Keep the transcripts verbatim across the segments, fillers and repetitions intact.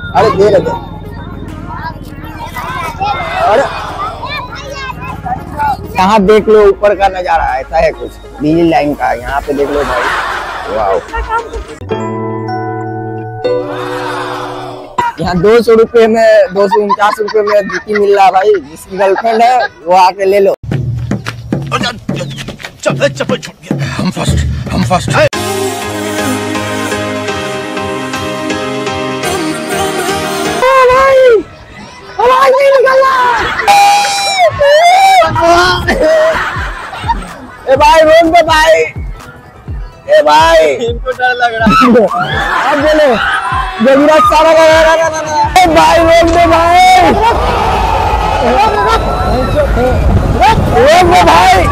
अरे दे रहे अरे यहाँ देख लो ऊपर का नजारा ऐसा है कुछ बिजली लाइन का। यहाँ पे देख लो भाई, वाह। यहाँ दो सौ रुपये में दो सौ उनचास रुपये में जूती मिल रहा है भाई। जिसकी गर्लफ्रेंड है वो आके ले लो। चप्पल छूट गया। हम फर्स्ट हम फर्स्ट आवाज नहीं निकल रहा। ए भाई रोक दो भाई। ए भाई इनको डर लग रहा है। अब बोलो जबीरा सारा लगा रहा है। ए भाई रोक दो भाई, रोक दो भाई।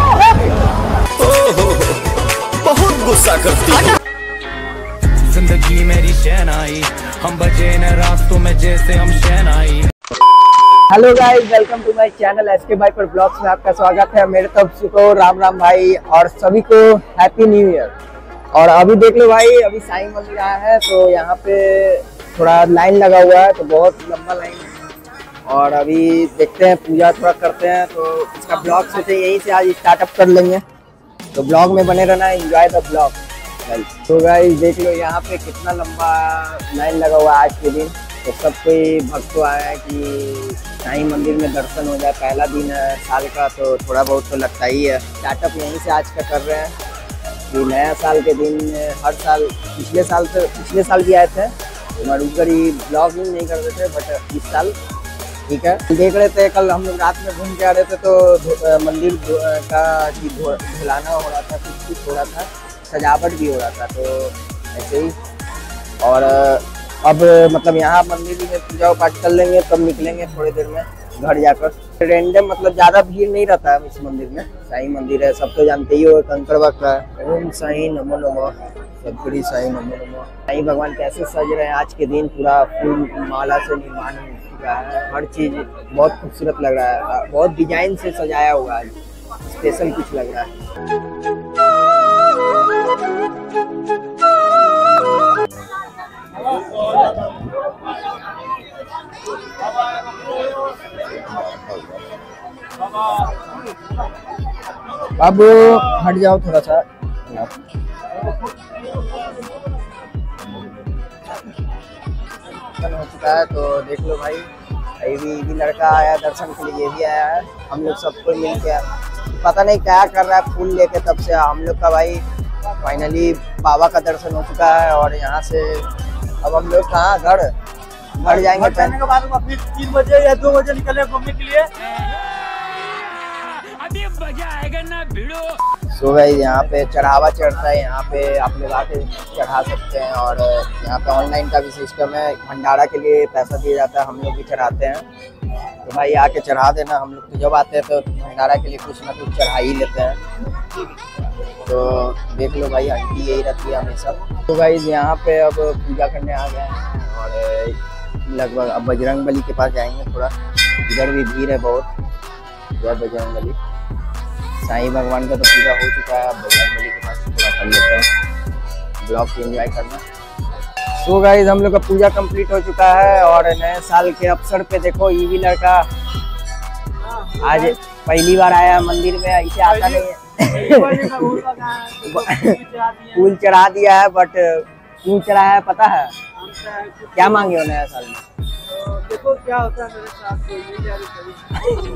बहुत गुस्सा करती। जिंदगी मेरी शहनाई, हम बजे न रास्तों में जैसे हम शहनाई। Hello guys, welcome to my channel SK भाई पर ब्लॉग्स में आपका स्वागत है। मेरे तरफ से तो राम राम भाई और सभी को हैप्पी न्यू ईयर। और अभी देख लो भाई, अभी साईं मंदिर आया है तो यहाँ पे थोड़ा लाइन लगा हुआ है, तो बहुत लंबा लाइन है। और अभी देखते हैं, पूजा थोड़ा करते हैं तो इसका ब्लॉग सोचे यहीं से आज स्टार्टअप कर लेंगे। तो ब्लॉग में बने रहना, एंजॉय द ब्लॉग। तो गाइस देख लो यहाँ पे कितना लंबा लाइन लगा हुआ है आज के दिन। तो सब कोई भक्त तो आया है कि साईं मंदिर में दर्शन हो जाए। पहला दिन है साल का तो थोड़ा बहुत तो लगता ही है। स्टार्टअप यहीं से आज का कर रहे हैं कि नया साल के दिन हर साल, पिछले साल से पिछले साल भी आए थे मरुकर ही ब्लॉग नहीं करते थे, बट इस साल ठीक है। देख रहे थे कल हम लोग रात में घूम के आ रहे थे तो मंदिर का धुलाना हो रहा था, कुछ कुछ हो रहा था, सजावट भी हो रहा था, तो ऐसे ही। और अब मतलब यहाँ मंदिर में पूजा पाठ कर लेंगे तब निकलेंगे थोड़ी देर में घर जाकर। रेंडम मतलब ज्यादा भीड़ नहीं रहता है इस मंदिर में। साईं मंदिर है, सब तो जानते ही हो, कंकड़बाग का है। ओम साईं नमो नमः, सदगुरु साईं नमो नमः। साईं भगवान कैसे सज रहे हैं आज के दिन, पूरा फूल माला से निर्माण हो चुका है। हर चीज बहुत खूबसूरत लग रहा है, बहुत डिजाइन से सजाया हुआ है, स्पेशल कुछ लग रहा है। बाबू हट जाओ थोड़ा सा। हो चुका है तो देख लो भाई, ये भी, भी लड़का आया दर्शन के लिए, ये भी आया है। हम लोग सबको मिल के पता नहीं क्या कर रहा है फूल लेके तब से। हम लोग का भाई फाइनली बाबा का दर्शन हो चुका है। और यहाँ से अब हम लोग कहाँ घर घर जाएंगे। के बाद फिर तीन बजे या दो बजे निकले घूमने के लिए। अभी मजा आएगा ना भिड़ो। सो भाई यहाँ पे चढ़ावा चढ़ता है, यहाँ पे आप लोग आके चढ़ा सकते हैं। और यहाँ पे ऑनलाइन का भी सिस्टम है, भंडारा के लिए पैसा दिया जाता है, हम लोग भी चढ़ाते हैं। तो भाई आके चढ़ा देना। हम लोग तो जब आते हैं तो भंडारा के लिए कुछ ना कुछ चढ़ा ही लेते हैं। तो देख लो भाई, आंटी यही रहती है हमेशा। तो भाई यहाँ पे अब पूजा करने आ गए हैं और लगभग अब बजरंग बली के पास जाएंगे। थोड़ा इधर भी भीड़ है बहुत। जय बजरंग बली। साईं भगवान का तो पूजा हो चुका है, अब बजरंग बली के पास थोड़ा कर लेते हैं, ब्लॉग को एंजॉय करना। सो गाइस हम लोग का पूजा कंप्लीट हो चुका है। और नए साल के अवसर पे देखो, ये भी लड़का आज पहली बार आया मंदिर में, ऐसे आता नहीं है। फूल चढ़ा दिया है, बट क्यों चढ़ाया है पता है? क्या मांगे हो नया साल में? देखो क्या होता है मेरे साथ, कोई नहीं जा रही।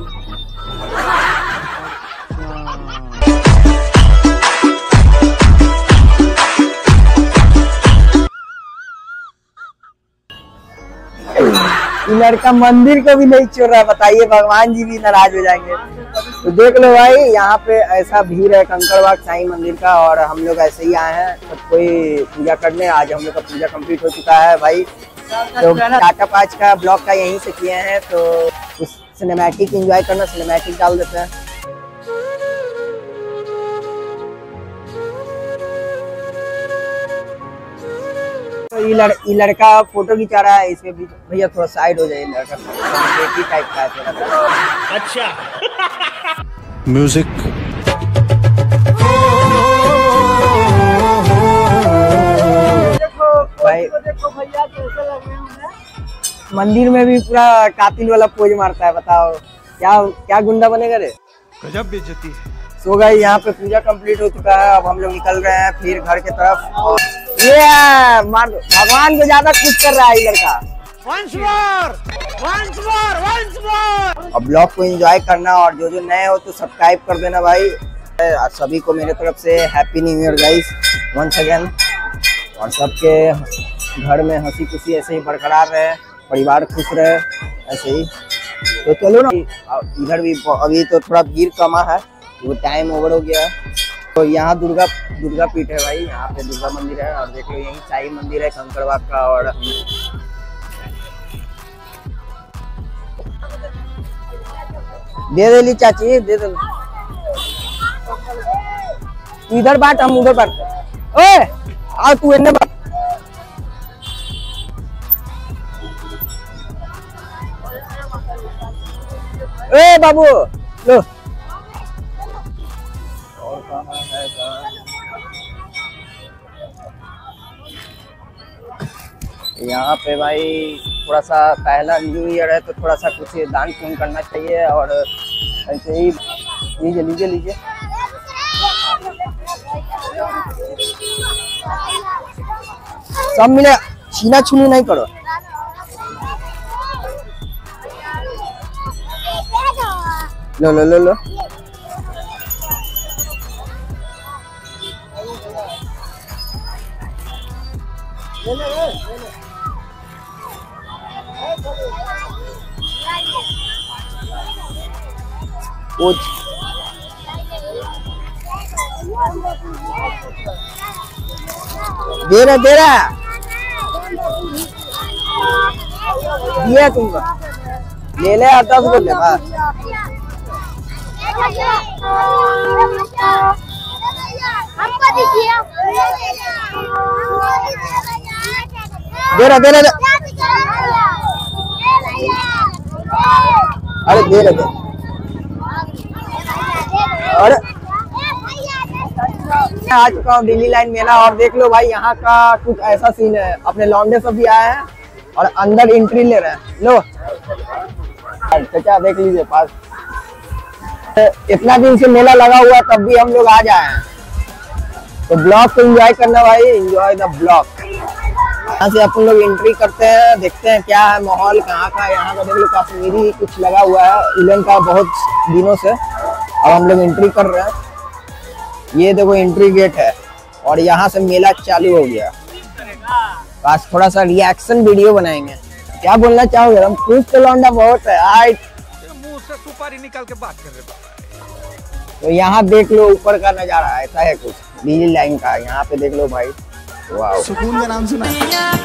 लड़का मंदिर को भी नहीं छोड़ रहा, बताइए, भगवान जी भी नाराज हो जाएंगे। तो देख लो भाई यहाँ पे ऐसा भीड़ है कंकड़बाग साईं मंदिर का। और हम लोग ऐसे ही आए हैं सब कोई पूजा करने। आज हम लोग का पूजा कंप्लीट हो चुका है भाई। तो स्टार्टअप आज का ब्लॉग का यहीं से किए हैं, तो कुछ सिनेमैटिक एंजॉय करना, सिनेमैटिक डाल देते हैं। तो ये लड़, ये लड़का फोटो खिंचा रहा है, इसमें भी भैया थोड़ा साइड हो जाए। लड़का टाइप का है थोड़ा। अच्छा म्यूजिक। देखो भाई, देखो भैया कैसे लग रहे हैं। मंदिर में भी पूरा कातिल वाला पोज मारता है। बताओ क्या क्या गुंडा बनेगा रे। गजब बेइज्जती है। सो गाइस यहाँ पे पूजा कंप्लीट हो चुका है। अब हम लोग निकल रहे हैं फिर घर के तरफ। ये मार भगवान को ज्यादा खुश कर रहा है ये लड़का। Once more, once more, once more. अब ब्लॉग को एंजॉय करना और जो जो नए हो तो सब्सक्राइब कर देना भाई। और सभी को मेरे तरफ से happy new year guys once again. और सबके घर में हंसी खुशी ऐसे ही बरकरार रहे, परिवार खुश रहे ऐसे ही। तो चलो ना, इधर भी अभी तो थोड़ा भीड़ कमा है, वो टाइम ओवर हो गया है। तो यहाँ दुर्गा दुर्गा पीठ है भाई, यहाँ पे दुर्गा मंदिर है। और देख लो यही साई मंदिर है कंकड़बाग का। और दे दे ली चाची, दे दे। इधर बात, हम उधर बात। ओए आ तू इन्हें बात। ए बाबू लो। और कहाँ है कहाँ? यहाँ पे भाई थोड़ा सा पहला न्यू ईयर है तो थोड़ा सा कुछ दान पुण्य करना चाहिए। और ऐसे ही लीजिए लीजिए लीजिए। सब मिले, छीना छीनी नहीं करो। लो लो लो लो। कुछ दे रहा दे रहा दिया तुमको, ले ले और दस बोले बस। दे रहा दे रहा। अरे दे रहा दे। और आ चुका हूँ दिल्ली लाइन मेला। और देख लो भाई यहाँ का कुछ ऐसा सीन है, अपने लौंडे सब भी आए हैं और अंदर एंट्री ले रहे हैं। लो चाचा देख लीजिए पास। इतना दिन से मेला लगा हुआ तब भी हम लोग आ जाए हैं। तो ब्लॉग को एंजॉय करना भाई, एंजॉय द ब्लॉग। यहाँ से अपन लोग एंट्री करते हैं, देखते हैं क्या है माहौल कहाँ का। यहाँ का देख लो कश्मीरी कुछ लगा हुआ है इलेवन का बहुत दिनों से। अब हम लोग एंट्री कर रहे हैं। ये देखो एंट्री गेट है और यहाँ से मेला चालू हो गया। बस थोड़ा सा रिएक्शन वीडियो बनाएंगे। क्या बोलना चाहोगे? हम खुश तो लौंडा बहुत है। आज मुंह से सुपारी निकाल के बात कर रहे। तो यहाँ देख लो ऊपर का नजारा ऐसा है कुछ दिल्ली लाइन का। यहाँ पे देख लो भाई, वाह सुकून का नाम सुना।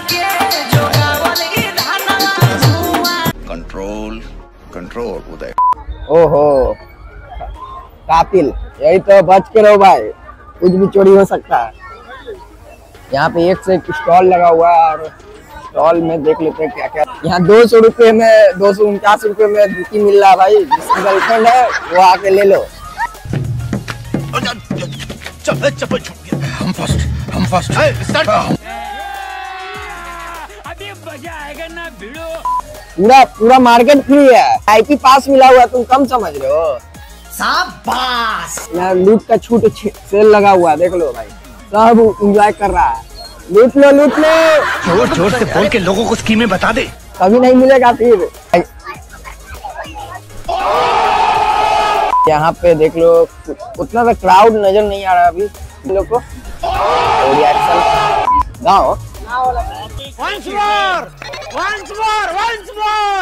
Control control Uday. ओहो कातिल, यही तो बच के रहो भाई, कुछ भी चोरी हो सकता है। यहाँ पे एक से एक स्टॉल लगा हुआ है और स्टॉल में देख लेते हैं क्या क्या। यहाँ दो सौ रुपये में दो सौ उनचास रुपये में जूती मिल रहा है भाई। जिसकी गर्लफ्रेंड है वो आके ले लो। हम फर्स्ट हम फर्स्ट अभी मजा आएगा ना भिड़ो। पूरा पूरा मार्केट फ्री है। आईपी पास मिला हुआ, तुम कम समझ रहे हो। शाबाश। यहाँ लूट का छूट सेल लगा हुआ है, देख लो भाई, सब एंजॉय कर रहा है। लूट लो लूट लो, जोर जोर से बोल के लोगों को स्कीमें बता दे। कभी नहीं मिलेगा फिर। यहाँ पे देख लो उतना सा क्राउड नजर नहीं आ रहा अभी इन लोग को। रिएक्शन गाओ। Once more, once more, once more.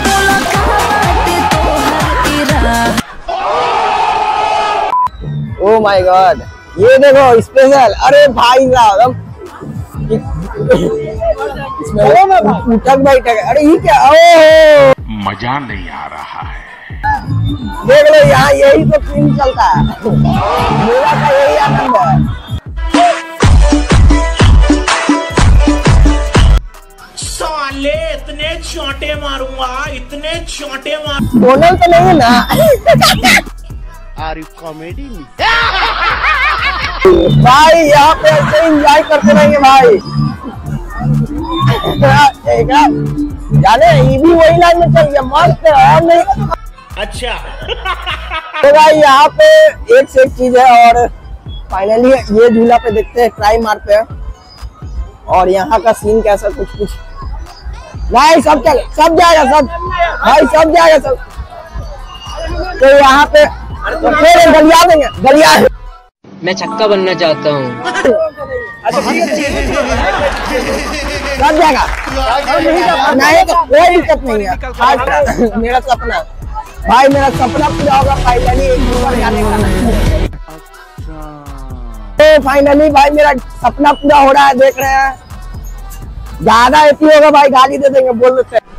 Oh my god, ये देखो स्पेशल। अरे भाई साहब इसमें उठक बैठक। अरे ये क्या, ओ मजा नहीं आ रहा है। देख लो यहाँ यही तो फिल्म चलता है। मेरा का यही आनंद है। साले इतने चोटे मारूंगा, इतने चोटे मार। बोनल तो नहीं है ना। आर यू कॉमेडी में? भाई यहाँ पे ऐसे एंजॉय करते रहेंगे भाई। जाने ये भी वही लाइन में चल गया, मस्त है और नहीं। अच्छा तो भाई यहाँ पे एक से एक चीज है और फाइनली ये झूला पे देखते हैं, ट्राई मारते हैं और यहाँ का सीन कैसा कुछ कुछ नहीं, सब चल सब जाएगा सब भाई, सब जाएगा सब। तो यहाँ पे फिर गलिया देंगे, गलिया मैं छक्का बनना चाहता हूँ। सब जाएगा नहीं, तो कोई दिक्कत नहीं है। आज मेरा सपना भाई, मेरा सपना पूरा होगा फाइनली एक ऊपर जाने का। तो फाइनली भाई मेरा सपना पूरा हो रहा है, देख रहे हैं। ज्यादा ऐसी होगा भाई गाली दे देंगे, बोल देते हैं।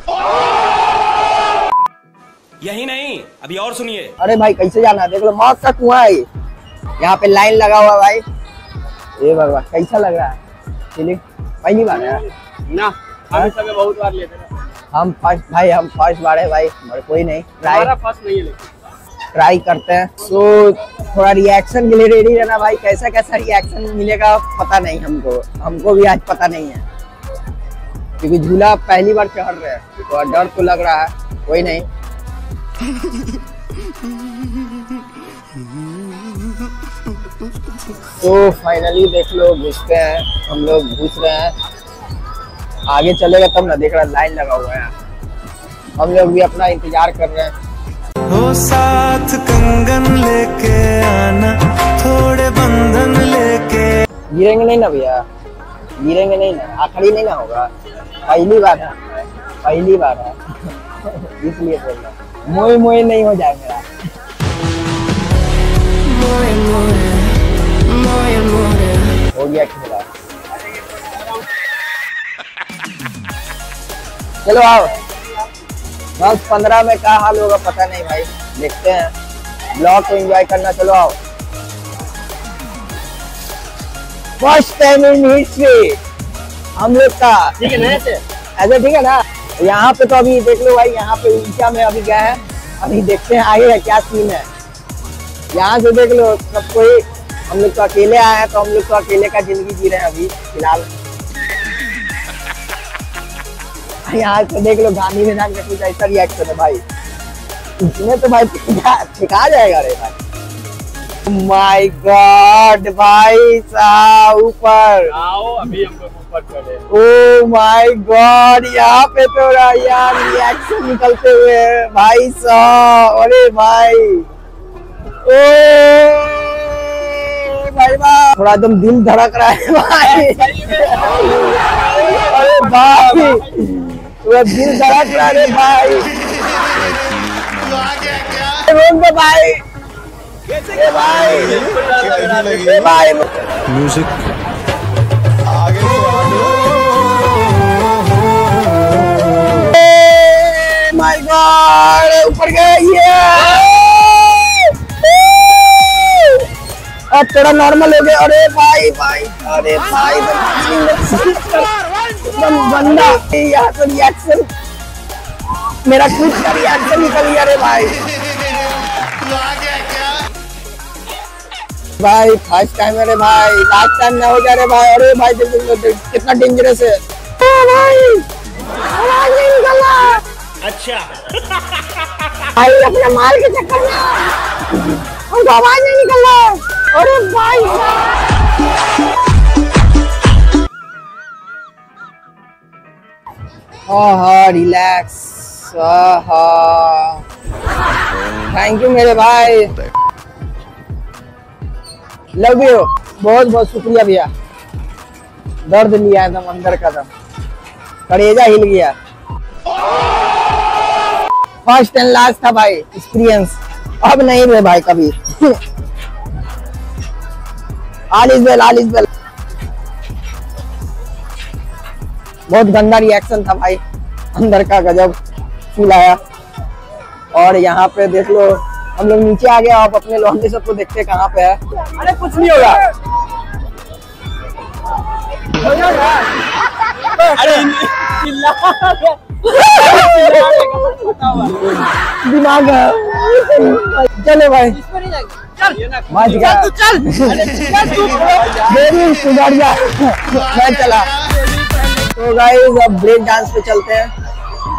यही नहीं, अभी और सुनिए। अरे भाई कैसे जाना है, देख लो मौत सा कुआं है। यहाँ पे लाइन लगा हुआ भाई, ये भगवान कैसा लग रहा है। चलिए पहली बार है ना, हम सब बहुत बार लेते हैं। हम फर्स्ट भाई, हम फर्स्ट बार है भाई, और कोई नहीं, ट्राई फर्स्ट नहीं है लेकिन ट्राई करते हैं। तो थोड़ा रिएक्शन के लिए रेडी रहना भाई, कैसा कैसा रिएक्शन मिलेगा पता नहीं हमको, हमको भी आज पता नहीं है क्योंकि झूला पहली बार चढ़ रहे हैं, तो डर तो लग रहा है, कोई नहीं। तो फाइनली देख लो घुसते हैं हम लोग, घुस रहे हैं। आगे चलेगा तब ना, देख रहा लाइन लगा हुआ है, हम लोग भी अपना इंतजार कर रहे हैं। हो साथ कंगन लेके आना, थोड़े बंधन लेके। गिरेंगे नहीं ना भैया, गिरेंगे नहीं ना, आखिरी नहीं ना होगा, पहली बार है, पहली बार है इसलिए बोल रहा हूँ, मोए मोए नहीं हो जाए मेरा। हो गया खेला, चलो आओ। बस पंद्रह में क्या हाल होगा पता नहीं भाई, देखते हैं, ब्लॉग को एंजॉय करना। चलो आओ। फर्स्ट टाइम इन हिस्ट्री हम लोग का, ठीक है ना ऐसे, ऐसे ठीक है ना। यहाँ पे तो अभी देख लो भाई, यहाँ पे ऊंचा में अभी गया है, अभी देखते हैं आगे क्या सीन है। यहाँ से देख लो सब कोई, हम लोग तो अकेले आए हैं, तो हम लोग तो अकेले का जिंदगी जी रहे हैं अभी फिलहाल। यहाँ से देख लो गांधी मैदान का कुछ ऐसा रिएक्शन है भाई, इसमें तो भाई ठिका जाएगा रे भाई। माय गॉड भाई साहब, ऊपर आओ, अभी हम लोग ऊपर चढ़े। ओ माय गॉड, यहाँ पे तो यार रिएक्शन निकलते हुए भाई साहब। अरे भाई ओ भाई भाई, थोड़ा एकदम दिल धड़क रहा है भाई। अरे भाई थोड़ा दिल धड़क रहा है भाई, रोक दो भाई, ए भाई, ए भाई म्यूजिक माय गॉड, ऊपर गए ये। अब थोड़ा नॉर्मल हो गया। अरे भाई भाई, अरे भाई एकदम गंदा यहाँ तो रिएक्शन, मेरा खुद का रिएक्शन निकल गया रे भाई। भाई फर्स्ट टाइम है रे भाई, लास्ट टाइम ना हो जा रे भाई। अरे भाई कितना डेंजरस है भाई, आवाज नहीं निकल रहा। अच्छा भाई अपने माल के चक्कर में हमको आवाज नहीं निकल रहा। अरे भाई हाँ, रिलैक्स, थैंक यू मेरे भाई, लव यू, बहुत बहुत शुक्रिया भैया। दर्द लिया एकदम अंदर का, दम कलेजा हिल गया। फर्स्ट एंड लास्ट था भाई एक्सपीरियंस, अब नहीं रहे भाई कभी। All is well, all is well. बहुत गंदा रिएक्शन था भाई, अंदर का गजब फील आया। और यहाँ पे देख लो हम लोग नीचे आ गए, आप अपने लौंडे सबको देखते कहाँ पे है। अरे कुछ नहीं होगा, अरे दिमाग चलो भाई, चल मैं चला। तो गाइस अब ब्रेक डांस पे चलते हैं।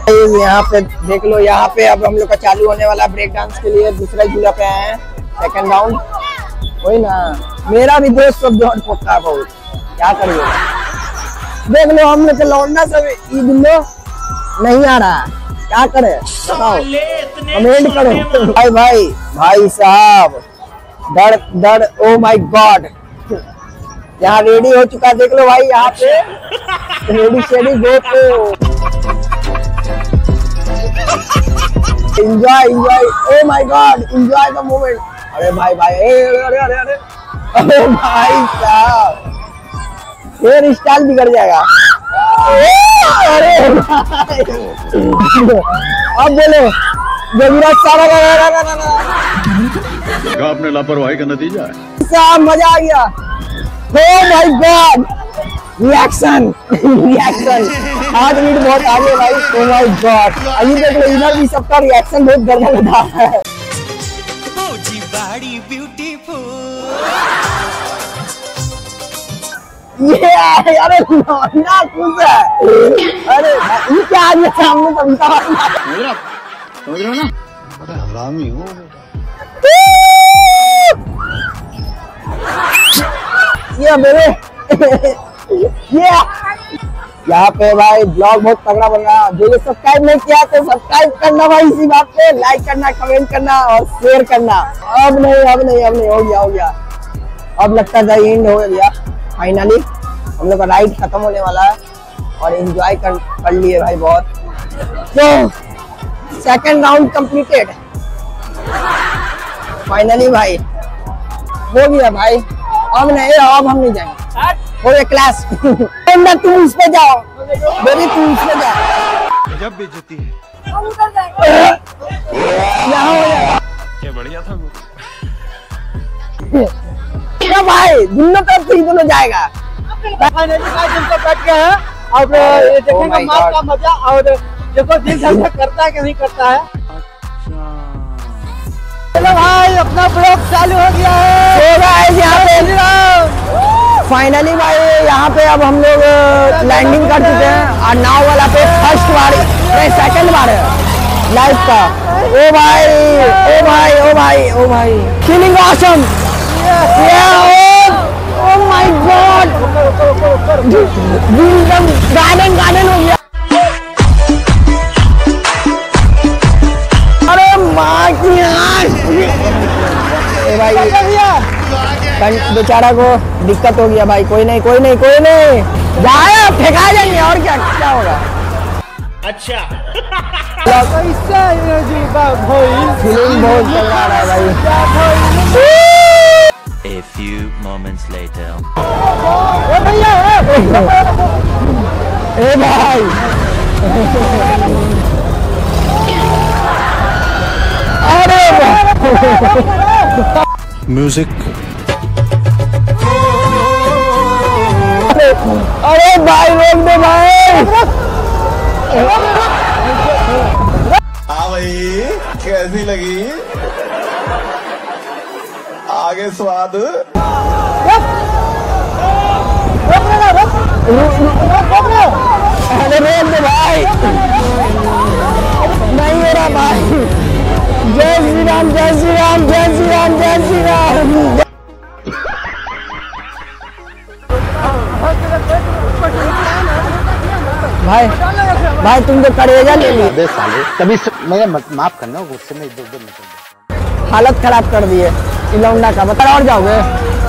यहाँ पे देख लो, यहाँ पे अब हम लोग का चालू होने वाला ब्रेक डांस के लिए दूसरा झूला पे आए हैं, सेकंड राउंड। वही ना, मेरा भी दोस्त सब जोड़ पोता है बहुत, क्या करिए। देख लो हम लोग लौटना सब लो नहीं आ रहा, क्या करे बताओ, कमेंट करो। भाई भाई भाई साहब डर डर, ओ माय गॉड, यहाँ रेडी हो चुका देख लो भाई, यहाँ पे रेडी शेडी गो तो enjoy enjoy, oh my god enjoy the moment. अरे भाई भाई अरे अरे अरे अरे अरे भाई साहब हेयर स्टाइल बिगड़ जाएगा। अरे भाई अब बोलो जबीरा सारा आपने लापरवाही का नतीजा है साहब, मजा आ गया। Oh my god reaction reaction heart beat बहुत आगे भाई। ओ माय गॉड अभी देख लो इधर भी सबका रिएक्शन बहुत गड़बड़ था है। ये अरे ना खुश है, अरे ये क्या आज सामने कविता समझ रहे हो ना, बड़ा हरामी हो। ये मेरे ये यहाँ पे भाई ब्लॉग बहुत तगड़ा बन रहा है। जो ये सब्सक्राइब नहीं किया तो सब्सक्राइब करना भाई, इसी बात पे लाइक करना, कमेंट करना और शेयर करना। अब नहीं अब नहीं अब नहीं हो गया हो गया अब लगता है एंड हो गया फाइनली। हम लोग का राइड खत्म होने वाला है और एंजॉय कर कर लिए भाई बहुत। तो सेकंड राउंड कंप्लीटेड फाइनली भाई, हो गया भाई। अब नहीं अब हम नहीं जाएंगे, हो गया क्लास। तुम इस पे जाओ बेबी, तुम इस पे जाओ। जब बेइज्जती है यहाँ हो जाएगा क्या बढ़िया था क्या भाई, दोनों तरफ से ही दोनों जाएगा। फाइनली गाइस हम सब बैठ गए हैं और ये देखेंगे मार का मजा, और देखो दिल धड़क करता है कि नहीं करता है। चलो भाई अपना ब्लॉग चालू हो गया है। तो गाइस यहाँ पे फाइनली भाई यहाँ पे अब हम लोग लैंडिंग कर चुके हैं और नाव वाला पे फर्स्ट बार नहीं सेकंड बार है लाइफ का। ओ भाई ओ भाई ओ भाई ओ भाई feeling awesome, oh my god एकदम गार्डन गार्डन हो गया। अरे माँ की भाई बेचारा को दिक्कत हो गया भाई। कोई नहीं कोई नहीं कोई नहीं, जाए फेंका जाएंगे और क्या क्या होगा। अच्छा फीलिंग बहुत चल रहा है भाई। A few moments later. ए भाई अरे म्यूजिक अरे भाई रोक दे भाई। हाँ भाई कैसी लगी आगे स्वाद। अरे रोक दे भाई, नहीं हो रहा भाई। जय श्री राम जय श्री राम जय श्री राम जय श्री राम। भाई भाई तुम तो करेजा ले लिए कभी मुझे माफ करना, गुस्से में इधर उधर निकल हालत खराब कर दिए लौंडा का। बता और जाओगे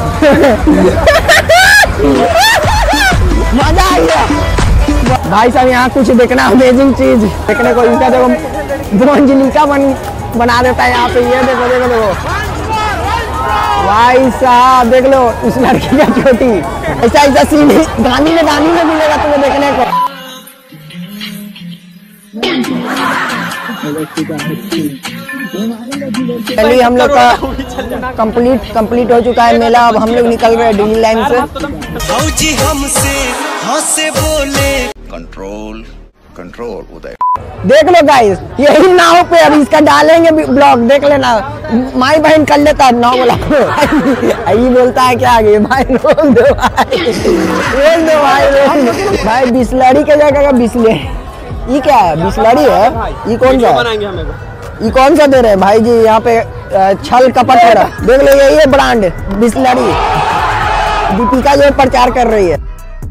मजा आ गया भाई साहब। यहाँ कुछ देखना अमेजिंग चीज देखने को, इनका देखो मंजिलिका बन बना देता है यहाँ पे। ये देखो देखो देखो भाई साहब, देख लो उस लड़की का चोटी। ऐसा ऐसा सीन गानी में गानी में मिलेगा तुम्हें देखने को। चलिए हम लोग का कंप्लीट कंप्लीट हो चुका है मेला। अब हम लोग निकल रहे हैं डिली लाइन से। भौजी हमसे हंसे बोले कंट्रोल कंट्रोल उदय। देख लो गाइस, यही नाव पे अभी इसका डालेंगे ब्लॉग, देख लेना। माई बहन कर लेता है नाव वाला यही बोलता है क्या आगे भाई। रोक दो भाई रोक दो भाई रोक दो भाई। बिस्लरी के जगह का बिस्ले ये क्या है? बिस्लरी है? ये कौन सा है? ये कौन सा दे रहे हैं भाई जी? यहाँ पे छल कपट हो रहा, देख लो ये ब्रांड बिस्लरी दीपिका जो प्रचार कर रही है।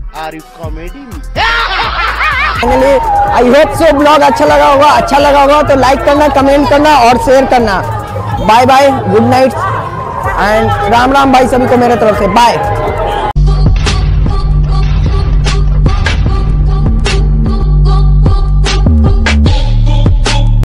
आई होप सो ब्लॉग अच्छा लगा होगा। अच्छा लगा होगा तो लाइक करना, कमेंट करना और शेयर करना। Bye bye, good night and Ram Ram भाई सभी को मेरे तरफ से बाय।